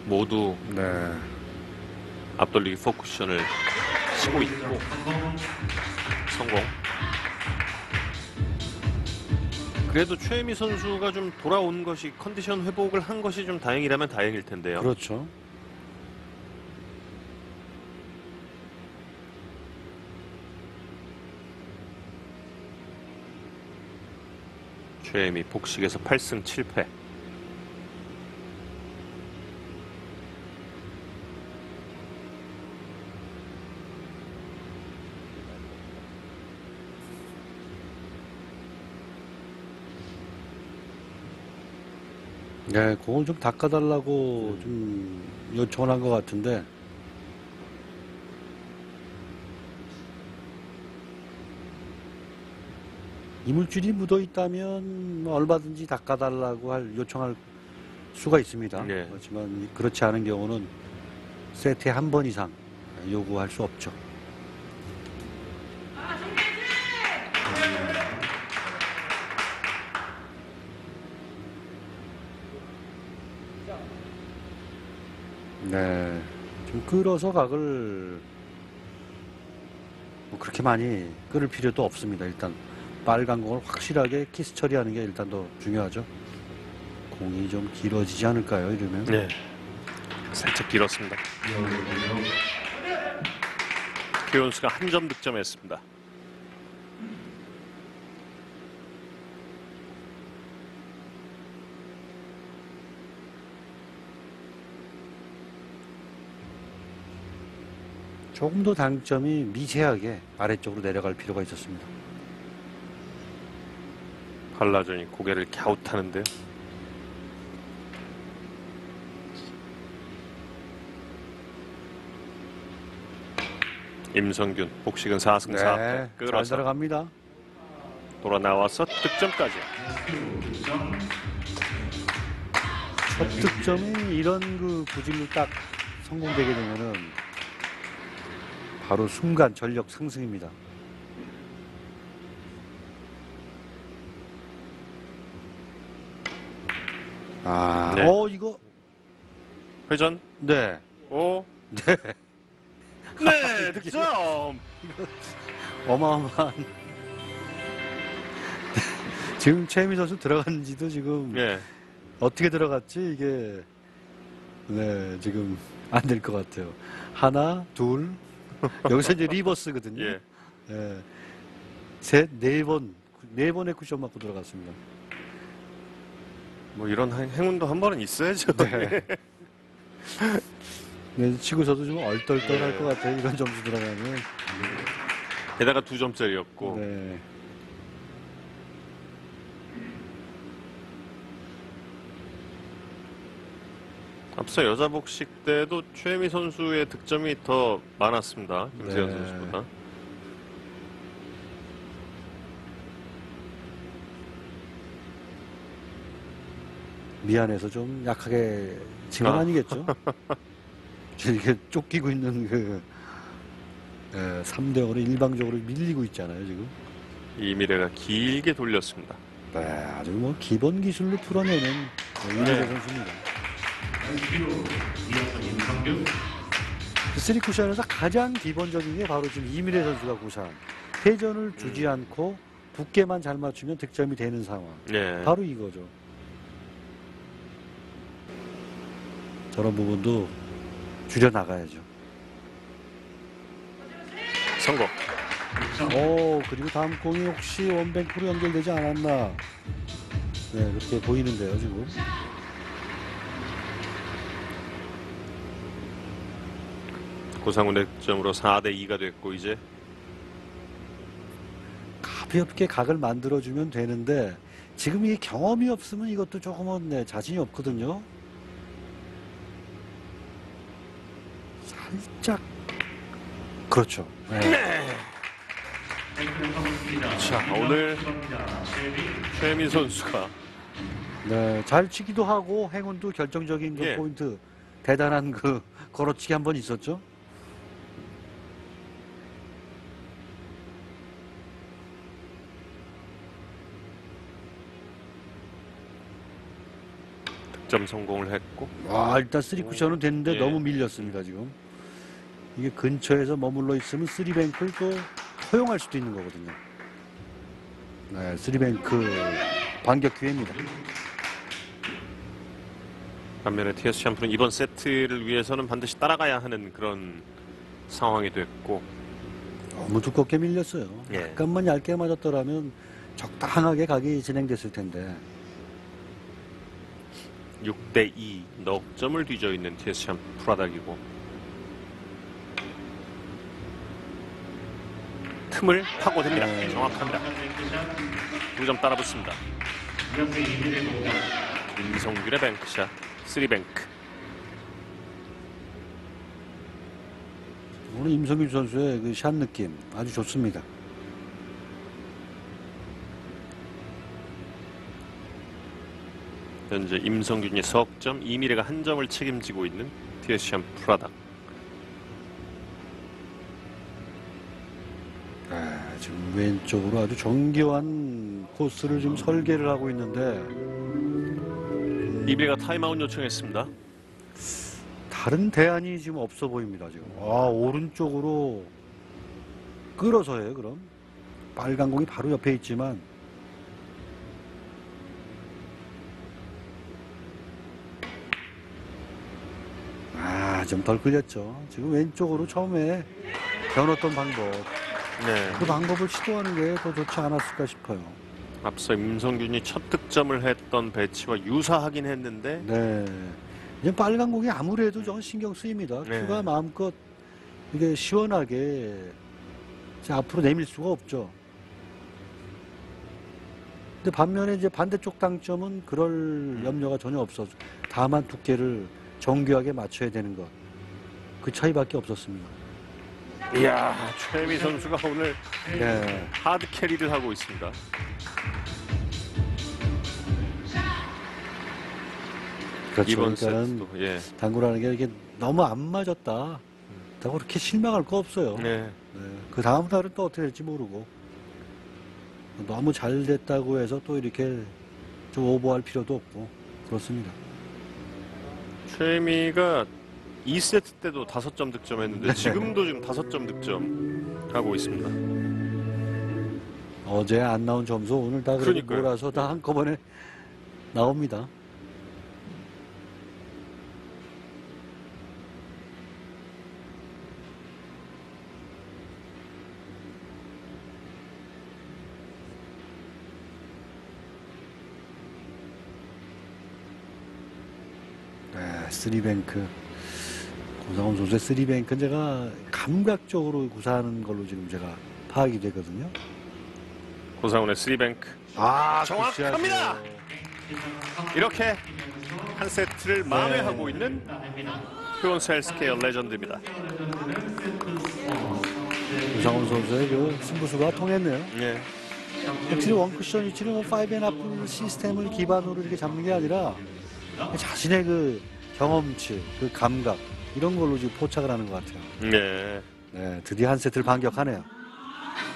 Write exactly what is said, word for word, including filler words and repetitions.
모두 네. 앞돌리기 포쿠션을 치고 있고 성공. 그래도 최혜미 선수가 좀 돌아온 것이, 컨디션 회복을 한 것이 좀 다행이라면 다행일 텐데요. 그렇죠. 최혜미 복식에서 팔 승 칠 패. 네, 공을 좀 닦아달라고 음. 좀 요청을 한 것 같은데, 이물질이 묻어 있다면 얼마든지 닦아달라고 할 요청할 수가 있습니다. 네. 그렇지만 그렇지 않은 경우는 세트에 한 번 이상 요구할 수 없죠. 네, 좀 끌어서 각을 뭐 그렇게 많이 끌을 필요도 없습니다. 일단 빨간 공을 확실하게 키스 처리하는 게 일단 더 중요하죠. 공이 좀 길어지지 않을까요? 이러면. 네. 살짝 길었습니다. 키온스가 한 점 득점했습니다. 조금 더 당점이 미세하게 아래쪽으로 내려갈 필요가 있었습니다. 발라전이 고개를 갸웃하는데요. 임성균 복식은 사 승 사 패. 네, 잘 끌어서 들어갑니다. 돌아 나와서 득점까지. 첫 득점이 이런 그 구질로 딱 성공되게 되면은 바로 순간 전력 상승입니다. 아, 네. 어 이거 회전. 네, 오. 네, 네. 득점. 어마어마한. 지금 최미 선수 들어간지도 지금 네. 어떻게 들어갔지 이게 네 지금 안 될 것 같아요. 하나, 둘, 여기서 이제 리버스거든요. 예. 예. 셋, 네 번, 네 번의 쿠션 맞고 들어갔습니다. 뭐 이런 행- 행운도 한 번은 있어야죠. 네. 네, 치고서도 좀 얼떨떨할 네. 것 같아요. 이런 점수 들어가면. 게다가 두 점짜리였고. 네. 앞서 여자 복식 때도 최혜미 선수의 득점이 더 많았습니다. 김세현 네. 선수보다. 미안해서 좀 약하게 친 건 아. 아니겠죠? 이렇게 쫓기고 있는 그 예, 삼 대 영으로 일방적으로 밀리고 있잖아요, 지금. 이미래가 길게 돌렸습니다. 네, 아주 뭐 기본 기술로 풀어내는 이미래 선수입니다. 쓰리 쿠션에서 가장 기본적인 게 바로 지금 이미래 선수가 구사한 회전을 주지 않고 두께만 잘 맞추면 득점이 되는 상황. 네. 바로 이거죠. 저런 부분도 줄여나가야죠. 성공. 오, 그리고 다음 공이 혹시 원뱅크로 연결되지 않았나. 네, 그렇게 보이는데요, 지금. 고상훈의 득점으로 사 대 이가 됐고, 이제 가볍게 각을 만들어주면 되는데, 지금 이게 경험이 없으면 이것도 조금은 네, 자신이 없거든요. 살짝. 그렇죠. 네. 자, 오늘 최혜미 선수가 네, 잘 치기도 하고 행운도 결정적인 그 예. 포인트 대단한 그 걸어치기 한 번 있었죠. 득점 성공을 했고 와, 일단 쓰리 쿠션은 됐는데 예. 너무 밀렸습니다, 지금. 이게 근처에서 머물러 있으면 쓰리뱅크를 또 허용할 수도 있는 거거든요. 네, 쓰리뱅크 반격 기회입니다. 반면에 티에스 샴푸는 이번 세트를 위해서는 반드시 따라가야 하는 그런 상황이 됐고 너무 두껍게 밀렸어요. 예. 약간만 얇게 맞았더라면 적당하게 각이 진행됐을 텐데. 육 대 이 넉 점을 뒤져 있는 티에스 샴푸 프라닥이고 틈을 파고듭니다. 네. 정확합니다. 두 점 따라붙습니다. 임성균의 뱅크샷, 쓰리뱅크. 오늘 임성균 선수의 그 샷 느낌 아주 좋습니다. 현재 임성균이 석 점, 이미래가 한 점을 책임지고 있는 티에스 샴푸 프라닥. 아, 지금 왼쪽으로 아주 정교한 코스를 지금 설계를 하고 있는데 이미래가 타임아웃 요청했습니다. 다른 대안이 지금 없어 보입니다. 지금 아, 오른쪽으로 끌어서 해요. 그럼 빨간 공이 바로 옆에 있지만 아, 좀 덜 끌렸죠. 지금 왼쪽으로 처음에 겨눴던 방법 네. 그 방법을 시도하는 게 더 좋지 않았을까 싶어요. 앞서 임성균이 첫 득점을 했던 배치와 유사하긴 했는데 네. 이제 빨간 공이 아무래도 좀 신경 쓰입니다. 네. 큐가 마음껏 이게 시원하게 이제 앞으로 내밀 수가 없죠. 근데 반면에 이제 반대쪽 당점은 그럴 염려가 전혀 없어서 다만 두께를 정교하게 맞춰야 되는 것. 그 차이밖에 없었습니다. 이야, 최미 선수가 오늘 네. 하드 캐리를 하고 있습니다. 그렇죠. 이번 그러니까는 세트도 예. 당구라는 게 이게 너무 안 맞았다. 라고 그렇게 실망할 거 없어요. 네. 네. 그 다음 날은 또 어떻게 될지 모르고 너무 잘 됐다고 해서 또 이렇게 좀 오버할 필요도 없고 그렇습니다. 최미가 이 세트 때도 다섯 점 득점했는데 네. 지금도 지금 다섯 점 득점하고 있습니다. 어제 안 나온 점수 오늘 다 그래도 그러니까요. 몰아서 다 한꺼번에 나옵니다. 네, 쓰리뱅크. 고상훈 선수의 쓰리뱅크는 제가 감각적으로 구사하는 걸로 지금 제가 파악이 되거든요. 고상훈의 쓰리뱅크. 아, 정확합니다. 굿샷이에요. 이렇게 한 세트를 네. 만회하고 있는 효원스 헬스케어 레전드입니다. 고상훈 선수의 그 승부수가 통했네요. 예. 확실히 원쿠션 위치를 뭐 파이브 앤 아플 시스템을 기반으로 이렇게 잡는 게 아니라 자신의 그 경험치, 그 감각 이런 걸로 지금 포착을 하는 것 같아요. 네. 네, 드디어 한 세트를 반격하네요.